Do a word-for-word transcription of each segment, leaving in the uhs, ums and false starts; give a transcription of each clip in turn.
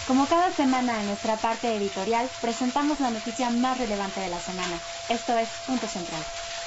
Como cada semana en nuestra parte editorial, presentamos la noticia más relevante de la semana. Esto es Punto Central.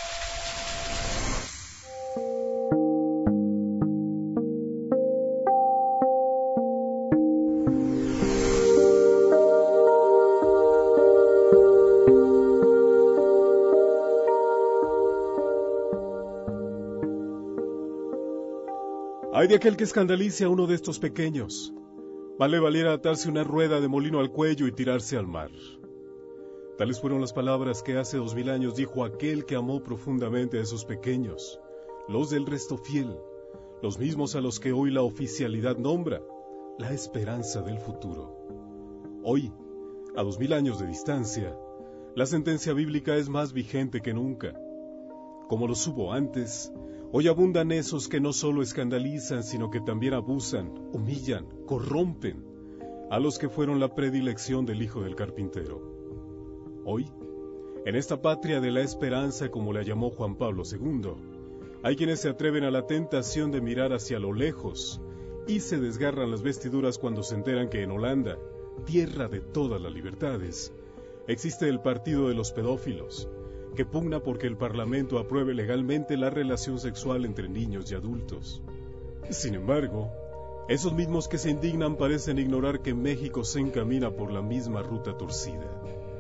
Ay de aquel que escandalice a uno de estos pequeños. Más le valiera atarse una rueda de molino al cuello y tirarse al mar. Tales fueron las palabras que hace dos mil años dijo aquel que amó profundamente a esos pequeños, los del resto fiel, los mismos a los que hoy la oficialidad nombra la esperanza del futuro. Hoy, a dos mil años de distancia, la sentencia bíblica es más vigente que nunca. Como los hubo antes, hoy abundan esos que no solo escandalizan, sino que también abusan, humillan, corrompen a los que fueron la predilección del Hijo del Carpintero. Hoy, en esta patria de la esperanza, como la llamó Juan Pablo segundo, hay quienes se atreven a la tentación de mirar hacia lo lejos y se desgarran las vestiduras cuando se enteran que en Holanda, tierra de todas las libertades, existe el partido de los pedófilos, que pugna porque el Parlamento apruebe legalmente la relación sexual entre niños y adultos. Sin embargo, esos mismos que se indignan parecen ignorar que México se encamina por la misma ruta torcida.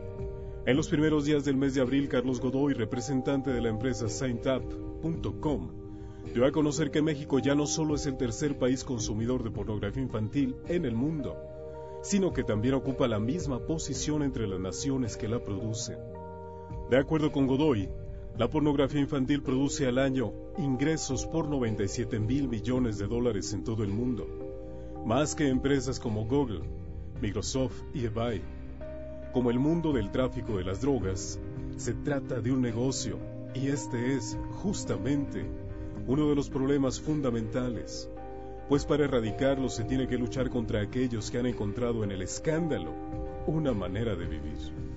En los primeros días del mes de abril, Carlos Godoy, representante de la empresa Saintup punto com, dio a conocer que México ya no solo es el tercer país consumidor de pornografía infantil en el mundo, sino que también ocupa la misma posición entre las naciones que la producen. De acuerdo con Godoy, la pornografía infantil produce al año ingresos por noventa y siete mil millones de dólares en todo el mundo, más que empresas como Google, Microsoft y eBay. Como el mundo del tráfico de las drogas, se trata de un negocio, y este es, justamente, uno de los problemas fundamentales, pues para erradicarlo se tiene que luchar contra aquellos que han encontrado en el escándalo una manera de vivir.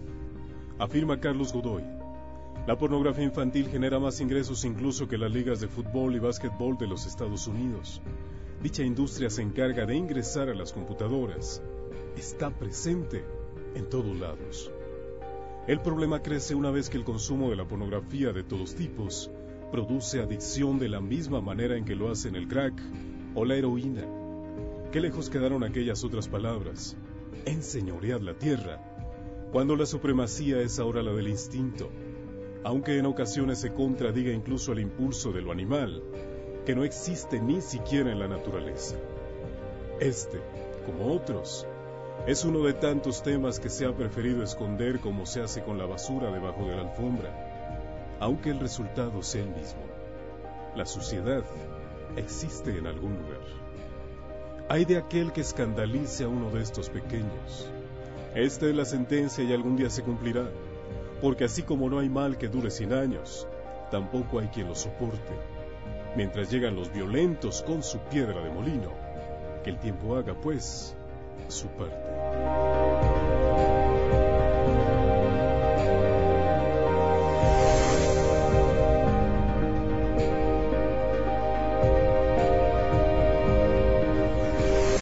Afirma Carlos Godoy, la pornografía infantil genera más ingresos incluso que las ligas de fútbol y básquetbol de los Estados Unidos. Dicha industria se encarga de ingresar a las computadoras. Está presente en todos lados. El problema crece una vez que el consumo de la pornografía de todos tipos produce adicción de la misma manera en que lo hacen el crack o la heroína. Qué lejos quedaron aquellas otras palabras. Enseñoread la tierra, cuando la supremacía es ahora la del instinto, aunque en ocasiones se contradiga incluso el impulso de lo animal, que no existe ni siquiera en la naturaleza. Este, como otros, es uno de tantos temas que se ha preferido esconder como se hace con la basura debajo de la alfombra, aunque el resultado sea el mismo. La suciedad existe en algún lugar. Hay de aquel que escandalice a uno de estos pequeños. Esta es la sentencia y algún día se cumplirá, porque así como no hay mal que dure cien años, tampoco hay quien lo soporte. Mientras llegan los violentos con su piedra de molino, que el tiempo haga, pues, su parte.